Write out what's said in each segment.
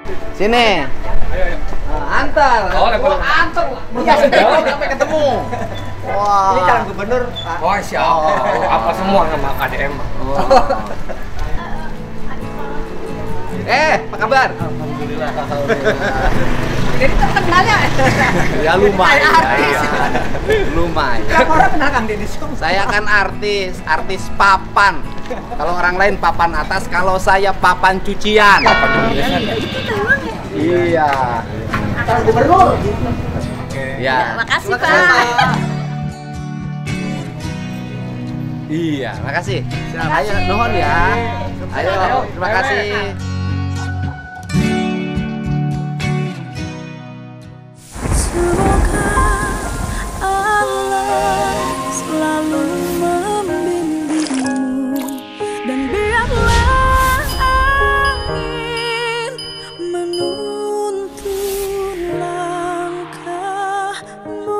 Sini. Antar. Oh, level. Antar. Iya, sampai ketemu. Wah. Ini calon gubernur. Oh, siapa? Apa semua nama KDM? Apa kabar? Alhamdulillah. Jadi terkenalnya Ya lumayan. artis. Lumayan. Berapa orang kenal Kang Deddy? Saya kan artis papan. Kalau orang lain papan atas, kalau saya papan cucian. Iya. Calon gubernur. Ya. Makasih Pak. Iya, makasih. Ayo, nuhun ya. Ayo, terima kasih. Semoga Allah selalu membimbingmu dan biarlah angin menuntun langkahmu.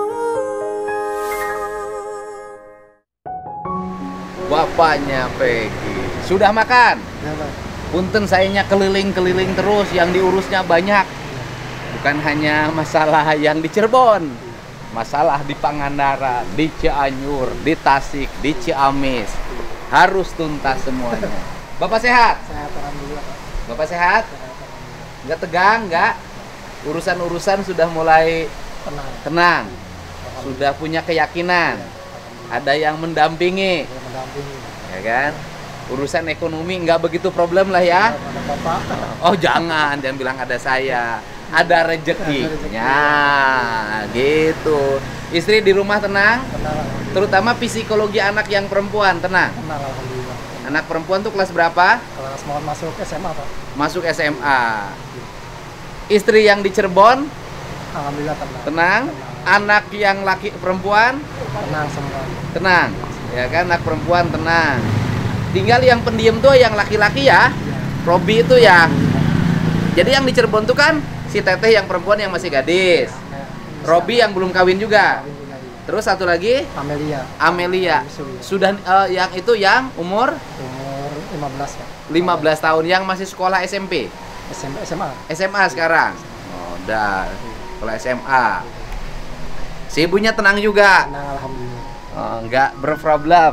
Bapaknya Peggy. Sudah makan? Punten sayanya keliling-keliling terus, yang diurusnya banyak. Bukan hanya masalah yang di Cirebon, masalah di Pangandaran, di Cianjur, di Tasik, di Ciamis. Harus tuntas semuanya. Bapak sehat? Sehat, alhamdulillah, Pak. Bapak sehat? Nggak tegang, nggak? Urusan-urusan sudah mulai tenang. Sudah punya keyakinan. Ada yang mendampingi, ya kan? Urusan ekonomi nggak begitu problem lah ya. Oh jangan bilang ada saya. Ada rezekinya, gitu. Istri di rumah tenang, terutama psikologi anak yang perempuan tenang. Alhamdulillah. Anak perempuan tuh kelas berapa? Kelas mau masuk SMA, Pak. Masuk SMA. Istri yang di Cirebon Alhamdulillah tenang. Anak yang laki perempuan Tenang semua. tenang, ya kan? Anak perempuan tenang. Tinggal yang pendiam tuh yang laki-laki ya, Robi itu ya. Jadi yang di Cirebon tuh kan si Teteh yang perempuan yang masih gadis, Robi yang belum kawin juga. Terus satu lagi Amelia. Sudah yang itu yang umur 15, Pak. 15 tahun yang masih sekolah SMP. SMA sekarang. Oh, udah sekolah SMA. Si ibunya tenang juga. Tenang, alhamdulillah. Oh, nggak berproblem.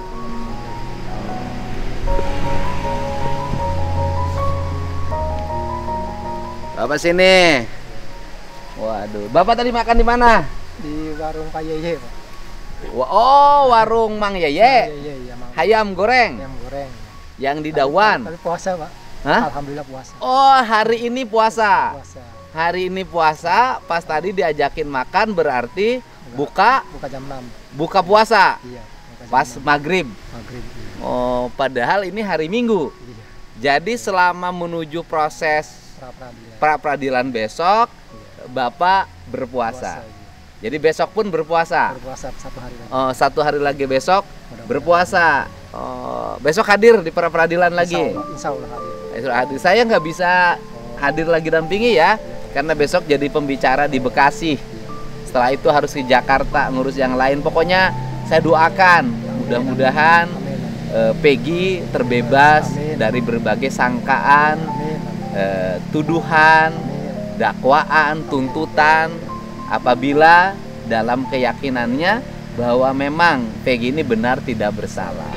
Bapak sini. Waduh, Bapak tadi makan di mana? Di warung Pak Yeye, Pak. Oh, warung Mang Yeye. Iya, Mang. Ayam goreng. Ayam goreng. Yang di Dawan. Tapi puasa, Pak. Hah? Alhamdulillah puasa. Oh, hari ini puasa. Puasa. Hari ini puasa, pas tadi diajakin makan berarti buka jam 6. buka puasa. Iya, buka jam Pas 6. maghrib. Iya. Oh, padahal ini hari Minggu. Iya. Jadi selama menuju proses Pra-peradilan. pra-peradilan besok, Iya. Bapak berpuasa. Puasa, iya. Jadi besok pun berpuasa. Berpuasa 1 hari lagi. Oh, 1 hari lagi besok Mudah-mudahan. berpuasa. Oh, besok hadir di pra-peradilan lagi. Insya Allah hadir. Hadir. Saya nggak bisa hadir lagi dampingi ya, karena besok jadi pembicara di Bekasi. Setelah itu harus ke Jakarta ngurus yang lain. Pokoknya saya doakan mudah-mudahan Peggy terbebas Amin. dari berbagai sangkaan, Amin. tuduhan, dakwaan, tuntutan, apabila dalam keyakinannya bahwa memang Peggy ini benar tidak bersalah.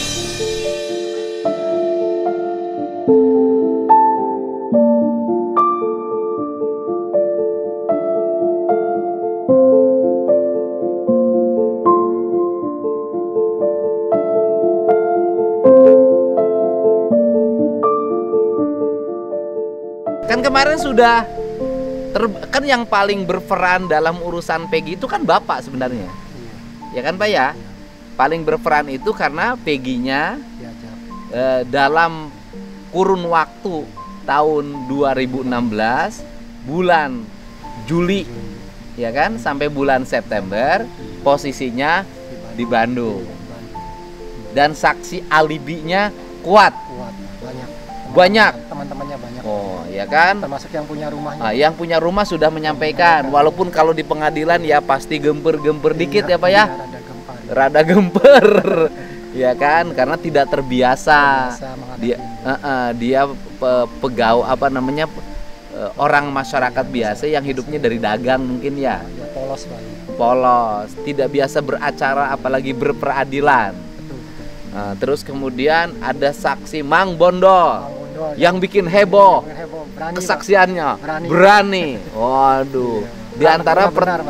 Kan kemarin sudah kan yang paling berperan dalam urusan Peggy itu kan Bapak sebenarnya. Ya kan Pak ya? Paling berperan itu karena Peggy-nya dalam kurun waktu tahun 2016 bulan Juli ya kan sampai bulan September posisinya di Bandung. Dan saksi alibinya kuat. Banyak. Teman-temannya banyak. Oh, ya kan? Termasuk yang punya rumahnya. Yang punya rumah sudah menyampaikan, walaupun kalau di pengadilan ya pasti gemper-gemper dikit ya Pak ya. Rada gemper. Ya kan? Karena tidak terbiasa. Dia pegawai apa namanya? orang masyarakat biasa yang hidupnya dari dagang mungkin ya. Ya, polos Pak. Polos, tidak biasa beracara apalagi berperadilan. Betul. Nah, terus kemudian ada saksi Mang Bondol Mang Bondol, yang bikin heboh. Berani, Kesaksiannya Pak. berani. Waduh. Di antara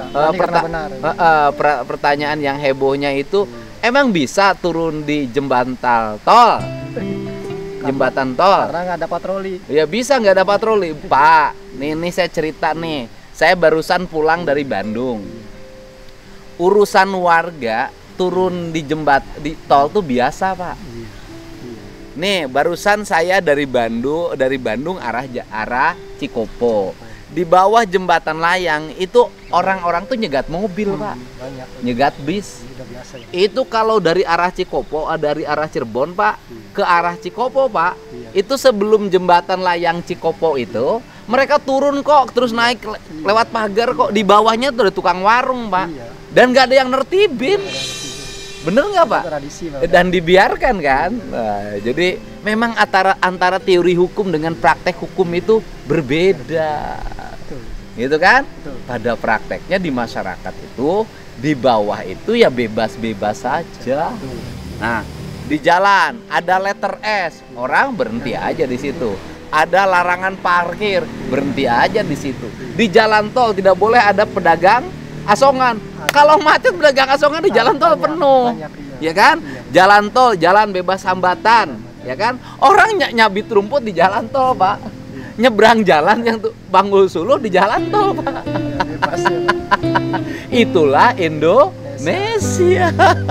pertanyaan yang hebohnya itu, emang bisa turun di jembatan tol? Jembatan tol. Karena nggak ada patroli. Ya bisa nggak ada patroli, Pak. Nih saya cerita nih. Saya barusan pulang dari Bandung. Urusan warga turun di tol tuh biasa, Pak. Nih barusan saya dari Bandung arah Cikopo. Di bawah jembatan layang itu orang-orang tuh nyegat mobil, Pak. Banyak. Nyegat bis. Udah biasa ya. Itu kalau dari arah Cikopo, dari arah Cirebon, Pak, ke arah Cikopo, Pak. Iya. Itu sebelum jembatan layang Cikopo itu, mereka turun kok, terus naik lewat pagar kok. Di bawahnya tuh ada tukang warung, Pak. Iya. Dan nggak ada yang nertibin. Bener nggak, Pak? Tradisi, Pak. Dan dibiarkan kan. Nah, jadi memang antara teori hukum dengan praktek hukum itu berbeda. Betul. Gitu kan? Betul. Pada prakteknya di masyarakat itu, di bawah itu ya bebas-bebas saja. Betul. Nah, di jalan ada letter S, orang berhenti aja di situ. Ada larangan parkir, berhenti aja di situ. Di jalan tol tidak boleh ada pedagang asongan. Kalau macet pedagang asongan di jalan tol penuh. Banyak, Ya kan? Jalan tol, jalan bebas hambatan, ya kan? Orang nyabit rumput di jalan tol, Pak. Nyebrang jalan yang tuh Banggul Suluh di jalan tol, Pak. Bebas ya, Pak. Itulah Indonesia.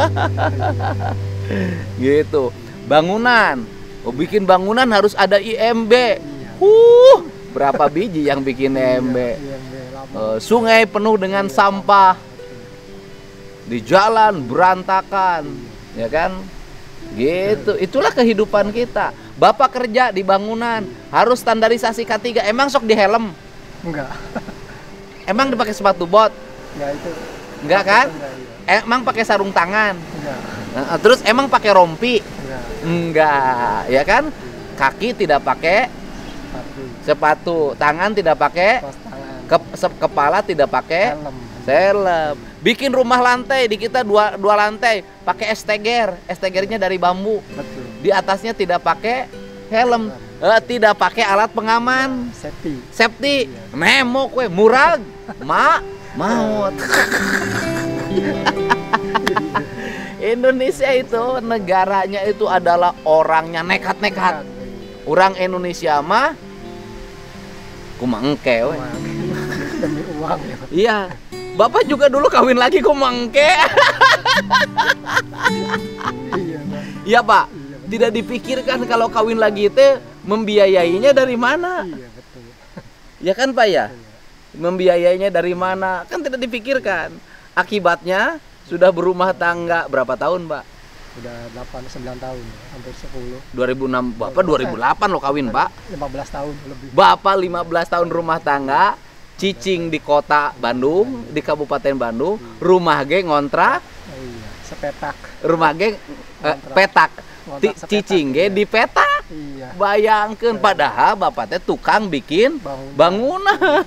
Gitu. Bangunan. Bikin bangunan harus ada IMB. Berapa biji yang bikin IMB? Sungai penuh dengan sampah. Di jalan berantakan, ya kan? Gitu. Itulah kehidupan kita. Bapak kerja di bangunan harus standarisasi K3. Emang sok di helm? Enggak. Emang dipakai sepatu bot? Enggak itu. Enggak kan? Enggak, iya. Emang pakai sarung tangan? Enggak. Terus emang pakai rompi? Enggak. Enggak, ya kan? Kaki tidak pakai sepatu, tangan tidak pakai, Pas tangan. kepala tidak pakai Helm. helm. Bikin rumah lantai di kita dua lantai pakai estegernya dari bambu. Betul. Di atasnya tidak pakai helm, tidak pakai alat pengaman safety. Nemo kue murag maut. Indonesia itu negaranya itu adalah orangnya nekat-nekat. Orang Indonesia mah kumangke we. Demi uang ya. Iya. Bapak juga dulu kawin lagi kumangke. Iya, Pak. Iya, Pak. Tidak dipikirkan kalau kawin lagi itu membiayainya dari mana. Iya, betul. Ya kan, Pak ya? Membiayainya dari mana? Kan tidak dipikirkan. Akibatnya sudah berumah tangga berapa tahun, Pak? Udah 8-9 tahun, hampir 10. 2006. Bapak 2008 lo kawin, Pak. 15 tahun lebih. Bapak 15 tahun rumah tangga, cicing di kota Bandung, di Kabupaten Bandung, rumah ge ngontrak, Iya, sepetak. rumah ge petak. Ngontrak sepetak, Cicing ge iya. di petak. Iya. Bayangkeun padahal bapak teh tukang bikin bangunan.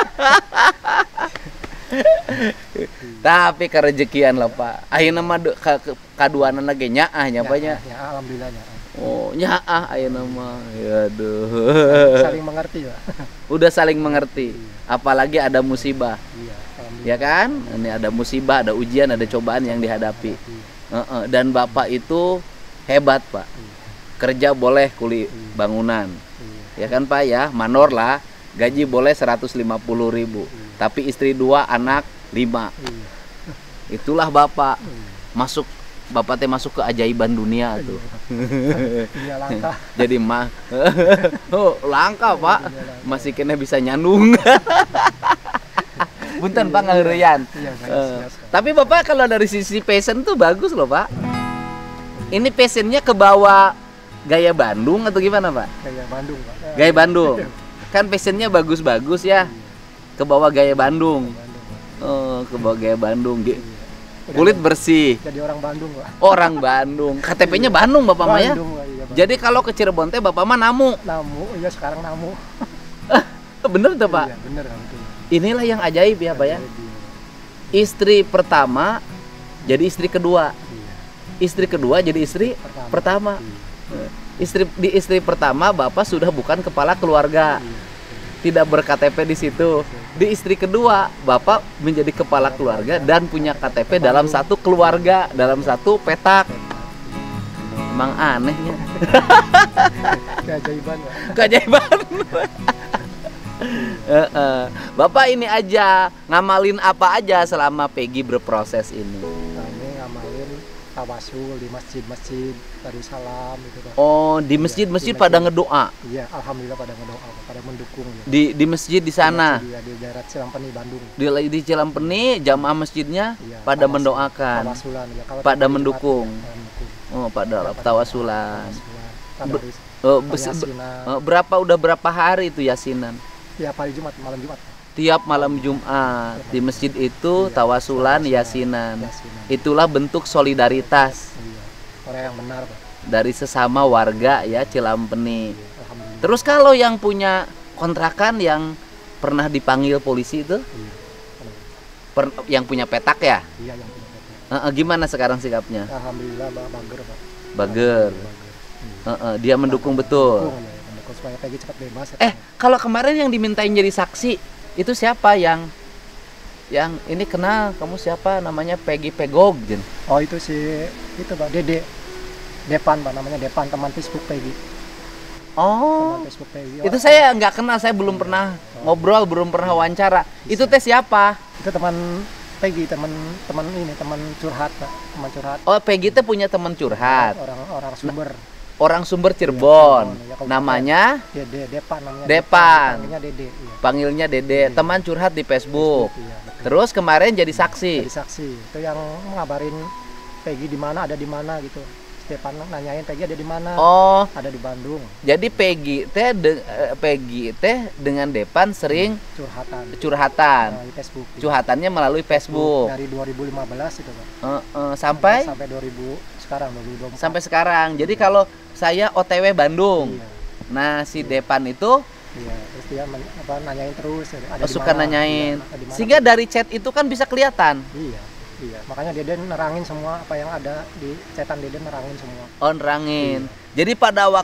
Tapi kerejekian lah, Pak. Ayeuna mah kaduanan ge nyaah nya Pak nya. Ya, alhamdulillah ya. Oh, nyaah ayeuna mah. Aduh. Saling mengerti, Pak. Udah saling mengerti. Apalagi ada musibah. Iya, alhamdulillah. Ya kan? Ini ada musibah, ada ujian, ada cobaan yang dihadapi. Dan Bapak itu hebat, Pak. Kerja boleh kuli bangunan. Ya kan, Pak ya? Manor lah. Gaji boleh 150.000. Tapi istri 2, anak 5. Itulah Bapak. Bapak teh masuk ke ajaiban dunia tuh. Iya, langka. Jadi langka, Pak. Masih kena bisa nyandung. Punten, Pak, ngaheureyan. Iya, bagus. Tapi Bapak kalau dari sisi passion tuh bagus loh, Pak. Ini passionnya ke bawah gaya Bandung atau gimana, Pak? Gaya Bandung, Pak. Gaya Bandung. Kan passionnya bagus-bagus ya. Ke bawah gaya Bandung. Oh, ke bawah gaya Bandung. Kulit bersih. Jadi orang Bandung, Pak. Orang Bandung. KTP-nya Bandung, Bapak Maya. Bandung, Pak. Iya, Pak. Jadi kalau ke Cirebon teh Bapak mah namu. Namu, iya sekarang namu. Bener tuh Pak? Iya, bener kan itu. Inilah yang ajaib ya Pak ya. Jadi, Istri pertama jadi istri kedua. iya. Istri kedua jadi istri pertama. Iya. Istri pertama Bapak sudah bukan kepala keluarga. Iya. Tidak berKTP di situ. Di istri kedua Bapak menjadi kepala keluarga dan punya KTP dalam satu keluarga, dalam satu petak. Emang anehnya. Keajaiban Pak. Keajaiban. Bapak ini aja ngamalin apa aja selama Peggy berproses ini? Kami ngamalin tawasul di masjid-masjid, Darussalam gitu Pak. Oh, di masjid-masjid pada ngedoa. Iya, alhamdulillah pada ngedoa, pada mendukung ya. Di masjid di sana. Di daerah Cilampeni, Bandung. Di Cilampeni jamaah masjidnya Iya, pada tawasul- mendoakan. Tawasulan ya. Kalau Pada tempat mendukung. Jumat, ya, mendukung. Oh, pada Iya, tawasulan. Tadarus, yasinan. Berapa hari itu yasinan? Tiap hari Jumat, malam Jumat. Tiap malam Jumat di masjid itu Iya, tawasulan, tawasulan, yasinan. Yasinan. Itulah bentuk solidaritas Iya. Orang yang benar Pak. dari sesama warga ya Cilampeni. Alhamdulillah. Terus kalau yang punya kontrakan yang pernah dipanggil polisi itu, Iya. yang punya petak ya, Iya yang punya PT. gimana sekarang sikapnya? Alhamdulillah bager Pak. Bager. Bager. Dia mendukung betul. Mendukung, ya, mendukung supaya Peggy cepat bebas. Ya, Kalau kemarin yang dimintain jadi saksi itu siapa yang ini kenal kamu siapa namanya Peggy Pegog Jen? Oh itu si itu Pak Dede. Depan Pak namanya Depan, teman Facebook Peggy. Oh, Teman Facebook Peggy. itu saya nggak kenal, saya belum pernah ngobrol, belum pernah wawancara. Itu teh siapa? Itu teman Peggy, teman curhat Pak, teman curhat. Oh, Peggy teh punya teman curhat. Orang sumber. Orang sumber Cirebon. Iya, Cirebon. Namanya Dede, Depan namanya. Depan. Panggilnya Dede. Iya. panggilnya Dede, teman curhat di Facebook. Iya, betul. Terus kemarin jadi saksi. Jadi saksi. Itu yang ngabarin Peggy di mana, ada di mana gitu. Stefan nanyain Peggy ada di mana. Oh, Ada di Bandung. jadi Peggy teh dengan Depan sering Curhatan. curhatan. Di Facebook. Iya. Curhatannya melalui Facebook. Dari 2015 itu Pak. Sampai 2000 sekarang 2024. sampai sekarang. Jadi kalau saya OTW Bandung. Iya. Nah, si Depan itu Iya, terus dia nanyain terus ada di suka mana, nanyain. iya, ada di mana. Sehingga dari chat itu kan bisa kelihatan. Iya. Makanya Deden nerangin semua apa yang ada di chatan Deden, nerangin semua. Nerangin. Jadi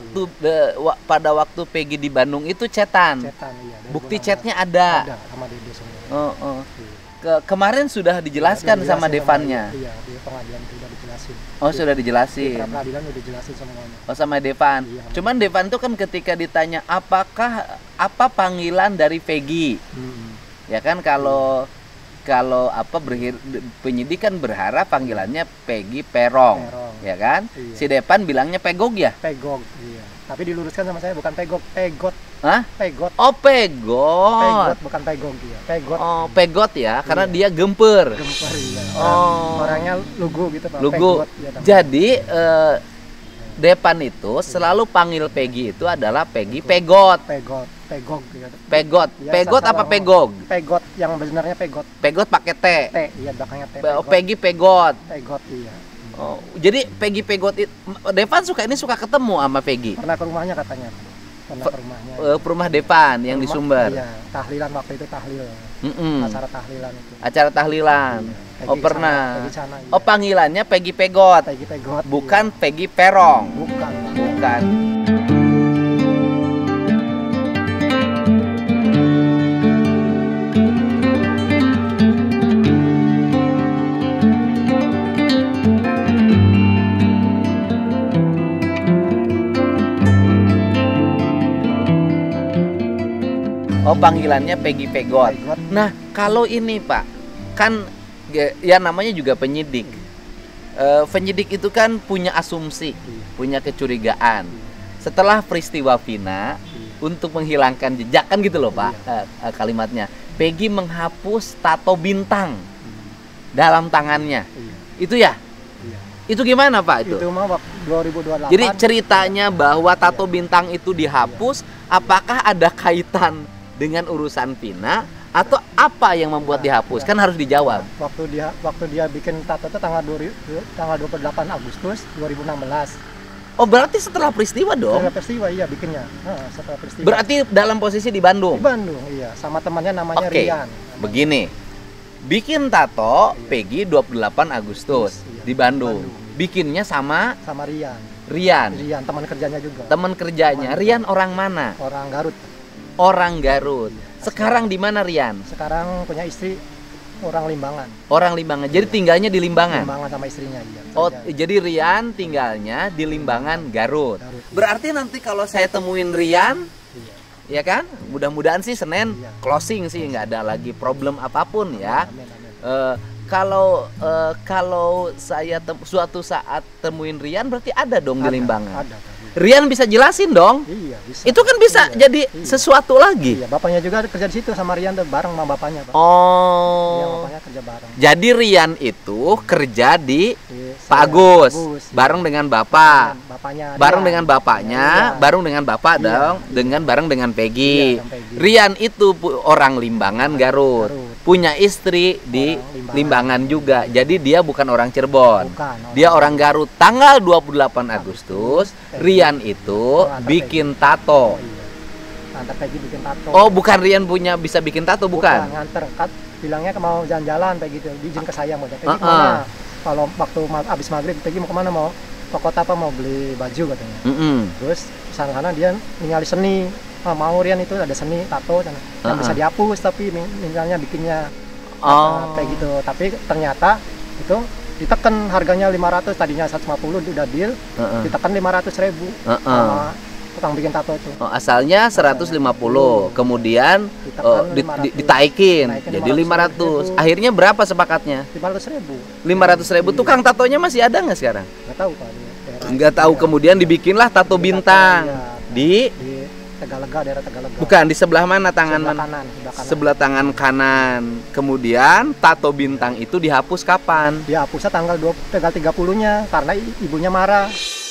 pada waktu Peggy di Bandung itu chatan. Chatan iya. Bukti 2016. chatnya ada. Ada sama Dede semua. Iya. Kemarin sudah dijelaskan sama Devannya. Iya, di pengadilan itu udah dijelasin. Oh, sudah Di dijelasin. peradilan udah dijelasin semuanya. Oh, sama Devan. Iya. Cuman Devan tuh kan ketika ditanya apa panggilan dari Peggy, ya kan kalau penyidik kan berharap panggilannya Peggy Perong, ya kan? Iya. Si Devan bilangnya Pegog ya? Pegog, iya. Tapi diluruskan sama saya bukan Pegog, Pegot. Hah? Pegot. Oh, Pegot. Pegot bukan Pegog dia. Pegot. Oh, Pegot ya, karena Iya. dia gemper. Gemper iya. Oh. Orangnya lugu gitu Pak. Lugu. Pegot, iya, namanya. Jadi Depan itu selalu panggil Peggy itu adalah Peggy Pegot. Pegot, Pegog gitu. Pegot. Iya, Pegot salah apa ngomong. Pegog? Pegot yang sebenarnya Pegot. Pegot pakai T. T, iya belakangnya T. Peggy Pegot. Pegot iya. Oh, jadi Peggy Pegot itu Devan suka ketemu sama Peggy. Pernah ke rumahnya katanya. Pernah ke rumahnya. Rumah Depan yang di Rumah- Sumber. Iya, tahlilan waktu itu tahlil. Mm-mm. Acara tahlilan itu. Acara tahlilan. Iya, Peggy Oh, kesana, pernah. Peggy sana, iya. Oh, panggilannya Peggy Pegot. Peggy Pegot. Bukan iya. Peggy Perong. Bukan. Bukan. Oh, panggilannya Peggy Pegot. Pegot. Nah, kalau ini Pak, kan ya namanya juga penyidik. Penyidik itu kan punya asumsi, punya kecurigaan. Setelah peristiwa Vina, untuk menghilangkan jejak kan gitu loh Pak, kalimatnya. Peggy menghapus tato bintang dalam tangannya. Iya. Itu ya? Iya. Itu gimana Pak itu? Itu mah waktu 2028. Jadi ceritanya bahwa tato bintang itu dihapus, apakah ada kaitan dengan urusan Vina atau apa yang membuat dihapus? Kan harus dijawab. Waktu dia bikin tato itu tanggal 28 Agustus 2016. Oh, berarti setelah peristiwa dong? Setelah peristiwa iya bikinnya. Setelah peristiwa. Berarti dalam posisi di Bandung? Di Bandung, iya. Sama temannya namanya Oke. Rian. Begini, bikin tato Peggy 28 Agustus Iya. di Bandung. Bikinnya sama Sama Rian. Rian, Rian teman kerjanya juga. teman kerjanya. Rian orang mana? Orang Garut. Orang Garut. Sekarang di mana Rian? Sekarang punya istri orang Limbangan. Orang Limbangan. Jadi tinggalnya di Limbangan. Limbangan sama istrinya iya. Oh, Kerja. jadi Rian tinggalnya di Limbangan, Garut. Garut. Berarti nanti kalau saya temuin Rian, Iya. ya kan? Mudah-mudahan sih Senin Iya. closing sih, nggak ada lagi problem apapun ya. Amin, amin. Kalau saya suatu saat temuin Rian berarti ada dong di Ada, Limbangan. Ada. Rian bisa jelasin dong. Iya, bisa. Itu kan bisa Iya, jadi iya. sesuatu lagi. Iya, bapaknya juga kerja di situ sama Rian tuh bareng sama bapaknya, Pak. Iya, Oh. bapaknya kerja bareng. Jadi Rian itu kerja di Iya, Pak saya, Agus, iya. bareng dengan Bapak. Dengan bapaknya. Bareng Rian. dengan bapaknya, Iya. bareng dengan bapak Iya. dong, bareng dengan Peggy. Iya, dengan Peggy. Rian itu orang Limbangan, Garut. Garut. Punya istri di Orang Limbangan juga. Jadi dia bukan orang Cirebon. Bukan, Dia orang Garut. Tanggal 28 Agustus, Rian itu antar bikin tato. Oh, iya. Antar Peggy bikin tato. Oh, bukan Rian punya bisa bikin tato, bukan? nganter kan bilangnya mau jalan-jalan kayak gitu. Diizin ke saya mau Peggy Heeh. kemana? Kalau waktu abis maghrib Peggy mau kemana, mau ke kota apa, mau beli baju katanya. Mm-mm. Terus sana dia ningali seni. Mau Rian itu ada seni tato yang bisa dihapus tapi misalnya bikinnya Oh. kayak gitu. Tapi ternyata itu ditekan harganya 500, tadinya 150 udah deal, Heeh. ditekan 500.000 Heeh. sama tukang bikin tato itu. Oh, asalnya 150, kemudian Ditekan 500. ditaikin Naikin jadi 500. 500.000. Akhirnya berapa sepakatnya? 500.000. 500.000. Tukang tatonya masih ada nggak sekarang? Nggak tahu Pak di daerah. Nggak tahu. Iya. Kemudian dibikinlah tato bintang di Di Tegalega, daerah Tegalega. bukan di sebelah mana tangan sebelah mana? kanan, sebelah kanan. Sebelah tangan kanan. Kemudian tato bintang itu dihapus kapan? Dia hapusnya tanggal 30-nya karena ibunya marah.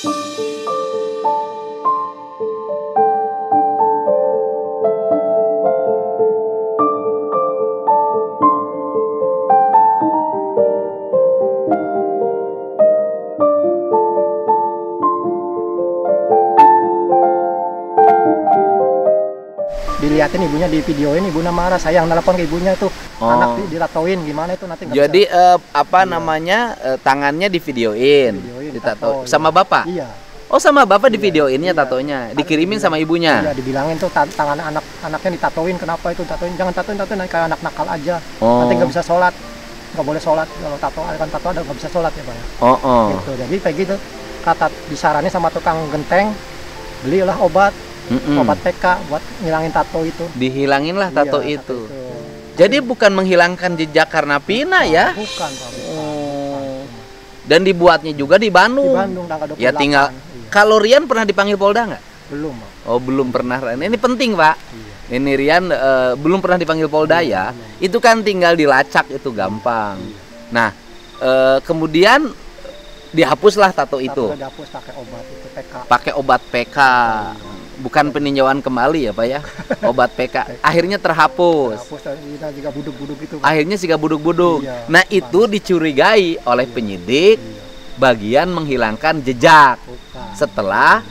Dilihatin ibunya, di videoin ibunya marah, saya yang telepon ke ibunya tuh, Oh. anak ditatoin gimana itu nanti nggak Jadi bisa. apa namanya tangannya divideoin, Videoin, ditato ditato, sama bapak. Iya. Oh, sama bapak divideoinnya Iya. tatonya, dikirimin sama ibunya. Iya, dibilangin tuh tangan anaknya ditatoin, kenapa itu tatoin, jangan tatoin kayak anak nakal aja, Oh. nanti nggak bisa sholat, nggak boleh sholat kalau tato ada nggak bisa sholat ya Pak ya. Oh, oh. Gitu. Jadi kayak gitu kata disaranin sama tukang genteng, belilah obat Mm-mm. obat PK buat ngilangin tato itu. Dihilangin lah tato Iya, itu. Jadi bukan menghilangkan jejak karena pina ya. Bukan Pak, bukan. Oh. Dan dibuatnya juga di Bandung. Di Bandung tanggal 28. Ya tinggal. Iya. Kalau Rian pernah dipanggil Polda nggak? Belum Pak. Oh, belum pernah. Ini penting, Pak. Iya. Ini Rian belum pernah dipanggil Polda ya. Itu kan tinggal dilacak itu gampang. Nah, kemudian dihapuslah tato itu. Tato dihapus pakai obat itu PK. Pakai obat PK. Bukan peninjauan kembali ya Pak ya. Obat PK. Akhirnya terhapus. Dihapus kita juga buduk-buduk itu. Pak. Akhirnya sih buduk-buduk. Iya. Nah, itu dicurigai oleh penyidik bagian menghilangkan jejak Bukan. setelah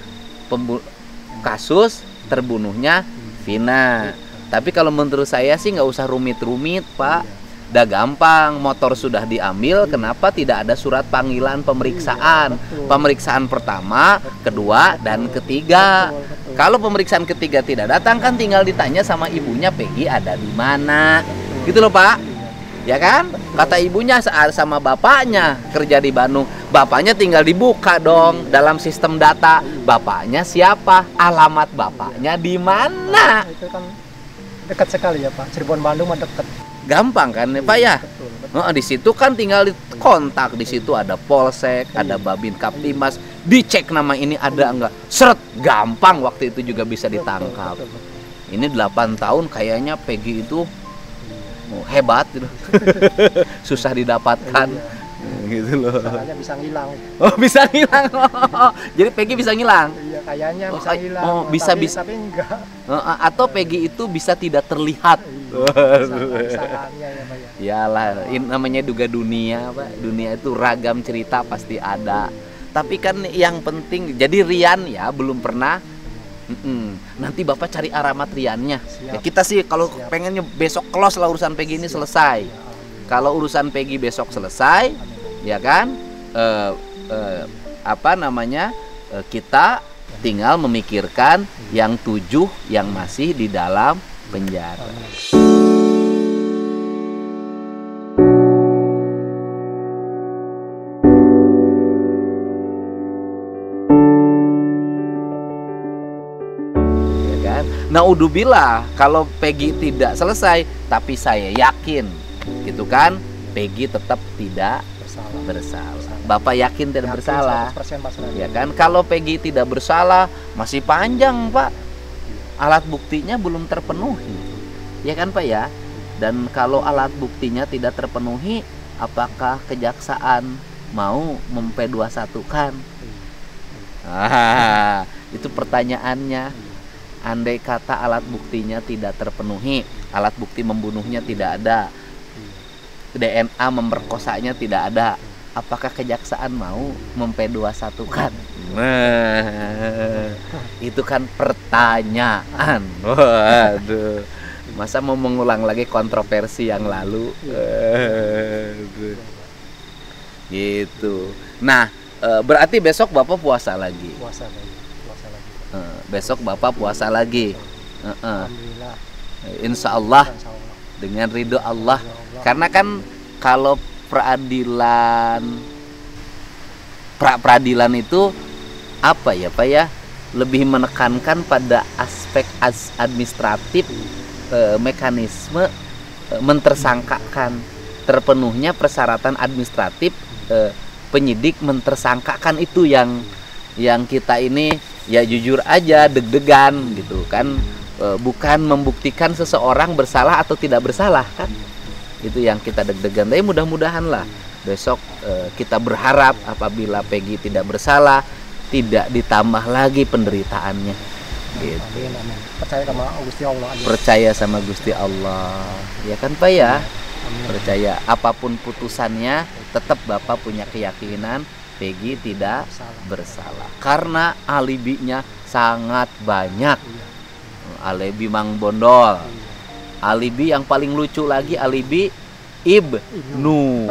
kasus terbunuhnya Vina. Tapi kalau menurut saya sih nggak usah rumit-rumit, Pak. Udah gampang, motor sudah diambil, kenapa tidak ada surat panggilan pemeriksaan? betul. Pemeriksaan pertama, kedua, dan ketiga. Betul. Kalau pemeriksaan ketiga tidak datang, kan tinggal ditanya sama ibunya, Peggy ada di mana? Gitu loh, Pak. Ya kan? Kata ibunya sama bapaknya kerja di Bandung. Bapaknya tinggal dibuka dong dalam sistem data. Bapaknya siapa? Alamat bapaknya di mana? Itu kan dekat sekali ya Pak. Cirebon Bandung mah dekat. Gampang kan ya Pak ya? Betul, betul. Di situ kan tinggal kontak, di situ ada Polsek, ada Babin Kaptimas, dicek nama ini ada enggak. Seret, gampang waktu itu juga bisa ditangkap. Betul, betul. Ini 8 tahun kayaknya Peggy itu hebat gitu. Susah didapatkan. Gitu loh. Caranya bisa ngilang. Oh, bisa ngilang. Jadi Peggy bisa ngilang. Iya, kayaknya Oh, bisa ngilang. oh, bisa, tapi, bisa. Tapi enggak. Atau Peggy itu bisa tidak terlihat. Kesalahannya ya Pak ya. Iyalah, ini namanya juga dunia, Pak. Dunia itu ragam cerita pasti ada. Tapi kan yang penting, jadi Rian ya belum pernah. Nanti Bapak cari alamat Riannya. Ya, kita sih kalau pengennya besok close lah urusan Peggy ini selesai. Kalau urusan Peggy besok selesai, ya kan? Kita tinggal memikirkan yang 7 yang masih di dalam penjara. Naudzubillah kalau Peggy tidak selesai, tapi saya yakin gitu kan, Peggy tetap tidak bersalah. Bapak yakin tidak bersalah? 100% Pak Suradi. Ya kan, kalau Peggy tidak bersalah masih panjang Pak, alat buktinya belum terpenuhi, ya kan Pak ya. Dan kalau alat buktinya tidak terpenuhi, apakah kejaksaan mau memp21-kan? Itu pertanyaannya. Andai kata alat buktinya tidak terpenuhi, alat bukti membunuhnya tidak ada, DNA memperkosanya tidak ada, apakah kejaksaan mau memp21-kan? Nah, itu kan pertanyaan. Waduh, masa mau mengulang lagi kontroversi yang lalu? Gitu. Nah, berarti besok Bapak puasa lagi. Puasa lagi. Besok Bapak puasa lagi. Alhamdulillah. Insya Allah dengan ridho Allah. Karena kan kalau peradilan itu apa ya Pak ya, lebih menekankan pada aspek administratif, mekanisme mentersangkakan, terpenuhnya persyaratan administratif, penyidik mentersangkakan, itu yang kita ini ya jujur aja deg-degan gitu kan, bukan membuktikan seseorang bersalah atau tidak bersalah kan, itu yang kita deg-degan. Tapi mudah-mudahan lah besok kita berharap apabila Peggy tidak bersalah, tidak ditambah lagi penderitaannya gitu. Amin, amin. Percaya sama Gusti Allah aja. Percaya sama Gusti Allah, ya kan Pak ya. Percaya apapun putusannya, tetap Bapak punya keyakinan Peggy tidak bersalah karena alibinya sangat banyak. Alibi Mang Bondol, alibi yang paling lucu lagi alibi Ibnu.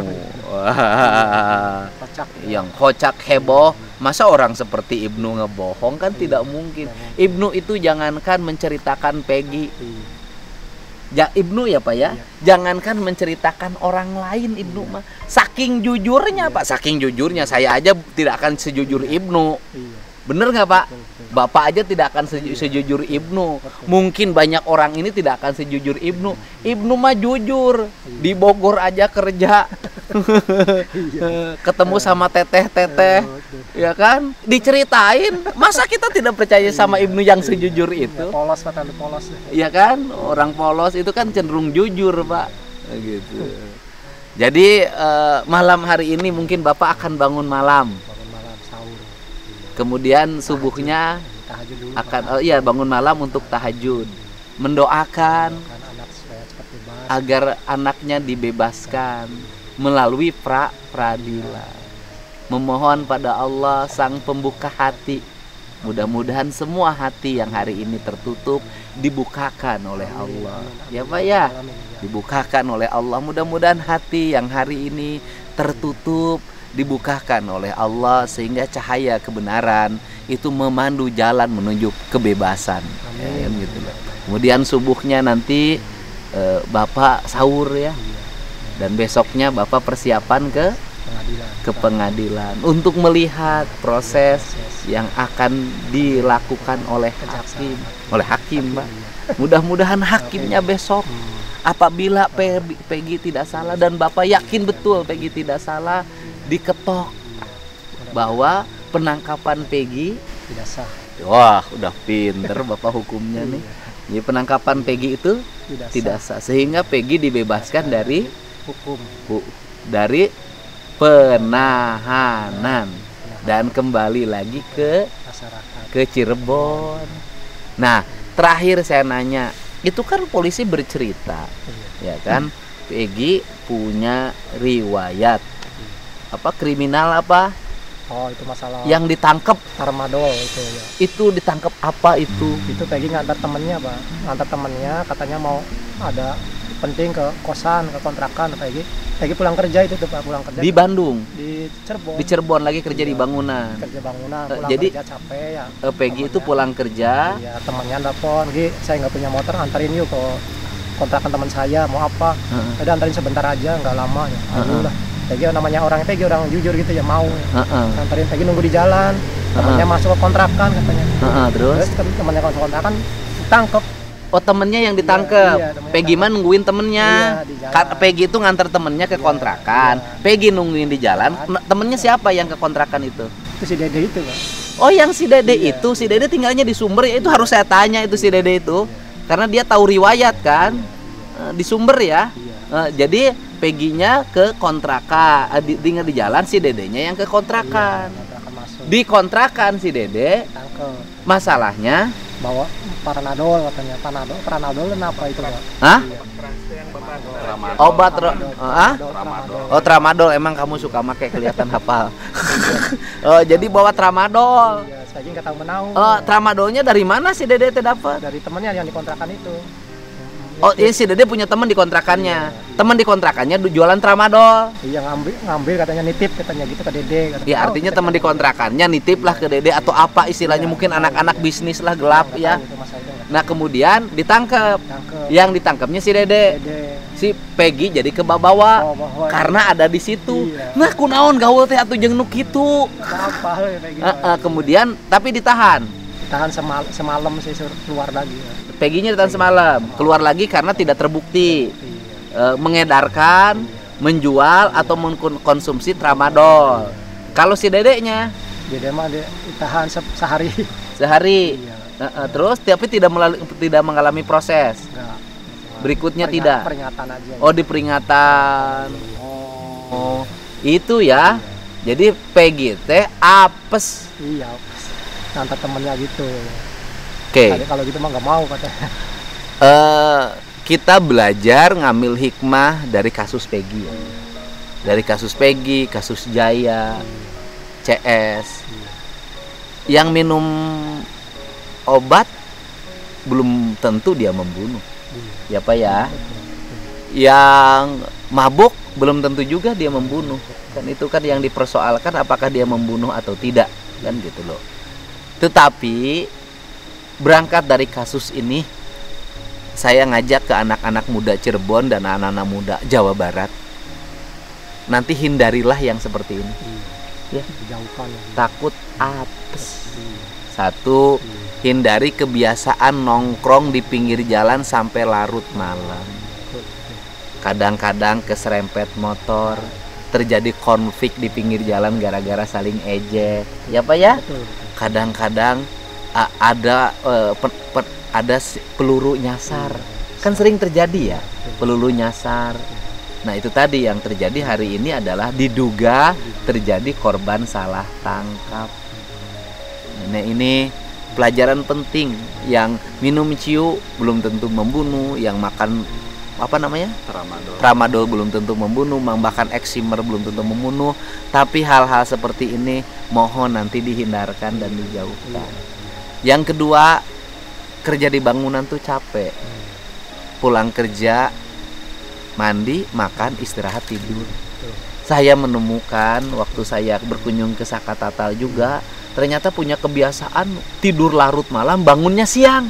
Yang kocak heboh. Masa orang seperti Ibnu ngebohong, kan tidak mungkin. Ibnu itu jangankan menceritakan Peggy, ya Ibnu ya Pak ya, jangankan menceritakan orang lain, Ibnu mah saking jujurnya Pak, saking jujurnya saya aja tidak akan sejujur Ibnu. Bener nggak Pak? Bapak aja tidak akan sejujur Ibnu. Mungkin banyak orang ini tidak akan sejujur Ibnu. Ibnu mah jujur, di Bogor aja kerja, ketemu sama teteh-teteh, ya kan, diceritain. Masa kita tidak percaya sama Ibnu yang sejujur itu? Polos Pak, polos. Ya kan, orang polos itu kan cenderung jujur Pak, gitu. Jadi malam hari ini mungkin Bapak akan bangun malam, Sahur. Kemudian subuhnya akan bangun malam untuk tahajud, mendoakan anak supaya cepat bebas, agar anaknya dibebaskan melalui peradilan. Memohon pada Allah Sang Pembuka hati, mudah-mudahan semua hati yang hari ini tertutup dibukakan oleh Allah. Ya Pak ya, dibukakan oleh Allah. Mudah-mudahan hati yang hari ini tertutup dibukakan oleh Allah sehingga cahaya kebenaran itu memandu jalan menuju kebebasan. Ya, gitu. Kemudian subuhnya nanti Bapak sahur ya, dan besoknya Bapak persiapan ke pengadilan untuk melihat proses yang akan dilakukan oleh hakim, Pak. Mudah-mudahan hakimnya besok apabila Peggy tidak salah, dan Bapak yakin betul Peggy tidak salah, diketok bahwa penangkapan Peggy tidak sah. Wah, udah pinter Bapak hukumnya nih. Jadi penangkapan Peggy itu tidak sah, sehingga Peggy dibebaskan dari dari penahanan dan kembali lagi ke Cirebon. Nah, terakhir saya nanya, itu kan polisi bercerita, ya kan, Peggy punya riwayat kriminal Oh, itu masalah Yang ditangkap tramadol itu ya. itu ditangkap apa itu? Itu Peggy ngantar temennya, Pak. Ngantar temennya katanya mau ada penting ke kosan, ke kontrakan Peggy. Peggy pulang kerja itu tuh, Pak, pulang kerja Di Bandung, di Cirebon. di Cirebon lagi kerja di Iya. bangunan. Kerja bangunan, pulang jadi, kerja capek ya. Peggy itu Temennya- pulang kerja. Iya, temannya telepon, "Gi, saya nggak punya motor, antarin yuk ke kontrakan teman saya, mau apa?" Heeh. Udah antarin sebentar aja, nggak lama ya. Aduh lah. Peggy namanya orang Peggy orang jujur gitu ya, mau. Heeh. Antarin Peggy nunggu di jalan. Temannya masuk ke kontrakan katanya. Heeh, terus? Terus temannya masuk ke kontrakan ditangkep. Oh, temennya yang ditangkep. Iya, temennya Peggy mah nungguin temennya. Iya, di jalan. Peggy itu nganter temennya ke kontrakan. iya. Peggy nungguin di jalan. Temennya siapa yang ke kontrakan itu? Itu si Dede itu, Pak. Oh, yang si Dede Iya. itu, si Dede tinggalnya di Sumber ya, itu harus saya tanya itu si Dede itu. Karena dia tahu riwayat kan. Di Sumber ya. Jadi Peggy-nya ke kontrakan, tinggal di jalan, si Dedenya yang ke kontrakan. Kontrakan masuk. Di kontrakan si Dede, Tangkep. masalahnya, Bawa Paranadol katanya. Paranadol apa itu, Pak? hah? Iya. Obat ah? Tramadol. Oh, tramadol, emang kamu suka make kelihatan hafal. Oh, jadi bawa tramadol. Iya, Peggy nggak tahu menau. Oh, tramadolnya dari mana si Dede teh dapat? Dari temannya yang di kontrakan itu. Oh, ini si Dede punya teman di kontrakannya. Teman di kontrakannya jualan tramadol. Iya, ngambil katanya, nitip katanya gitu ke Dede katanya. Ya artinya teman di kontrakannya nitip lah ke Dede atau apa istilahnya, mungkin anak-anak bisnis lah gelap ya. Nah, kemudian ditangkap. Yang ditangkapnya si Dede. Si Peggy jadi kebawa karena ada di situ. Iya. Nah, kunaon gaul teh atuh jeung nu kitu. Apa ya kayak gitu. Kemudian tapi ditahan. Tahan semalam sih, suruh keluar lagi ya. Peggy-nya ditahan semalam, keluar lagi karena tidak terbukti mengedarkan, menjual atau mengkonsumsi tramadol. Kalau si Dedeknya Dede mah dia ditahan sehari. sehari. Iya. Terus tapi tidak mengalami proses. Enggak. Berikutnya tidak. Peringatan aja. Oh, diperingatan. Oh, itu ya. Jadi Peggy teh apes. Iya. Ngantar temennya gitu. Oke. Kalau gitu mah nggak mau katanya. Kita belajar ngambil hikmah dari kasus Peggy ya. Dari kasus Peggy, kasus Jaya, CS. Yang minum obat belum tentu dia membunuh. Ya Pak ya. Yang mabuk belum tentu juga dia membunuh. Kan itu kan yang dipersoalkan, apakah dia membunuh atau tidak, kan gitu loh. Tetapi berangkat dari kasus ini, saya ngajak ke anak-anak muda Cirebon dan anak-anak muda Jawa Barat, nanti hindarilah yang seperti ini. Ya, Dijauhkan. takut apes. Satu, hindari kebiasaan nongkrong di pinggir jalan sampai larut malam. Kadang-kadang keserempet motor, terjadi konflik di pinggir jalan gara-gara saling ejek. Ya Pak ya? Betul. Kadang-kadang ada peluru nyasar. Kan sering terjadi ya, peluru nyasar. Nah, itu tadi yang terjadi hari ini adalah diduga terjadi korban salah tangkap. Nah, ini pelajaran penting. Yang minum ciu belum tentu membunuh, yang makan apa namanya? Tramadol belum tentu membunuh, bahkan eksimer belum tentu membunuh. Tapi hal-hal seperti ini mohon nanti dihindarkan dan dijauhkan. Yang kedua, kerja di bangunan tuh capek. Pulang kerja, mandi, makan, istirahat, tidur. Saya menemukan waktu saya berkunjung ke Sakatatal juga, ternyata punya kebiasaan tidur larut malam, bangunnya siang.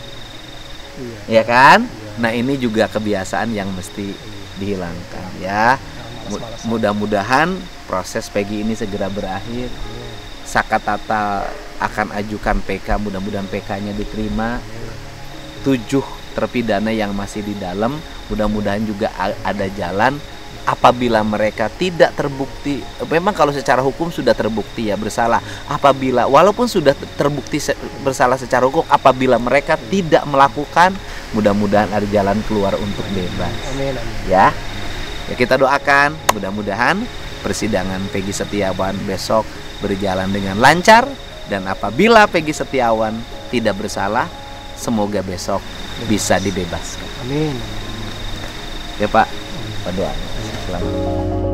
Iya. Ya kan? Nah, ini juga kebiasaan yang mesti dihilangkan ya. Mudah-mudahan proses Peggy ini segera berakhir. Sakatatal akan ajukan PK, mudah-mudahan PK-nya diterima. 7 terpidana yang masih di dalam, mudah-mudahan juga ada jalan. Apabila mereka tidak terbukti, memang kalau secara hukum sudah terbukti ya bersalah. Apabila walaupun sudah terbukti bersalah secara hukum, apabila mereka tidak melakukan, mudah-mudahan ada jalan keluar untuk bebas. Amin. Ya kita doakan mudah-mudahan persidangan Peggy Setiawan besok berjalan dengan lancar, dan apabila Peggy Setiawan tidak bersalah, semoga besok bisa dibebaskan. Amin. Ya Pak, berdoa. Selamat.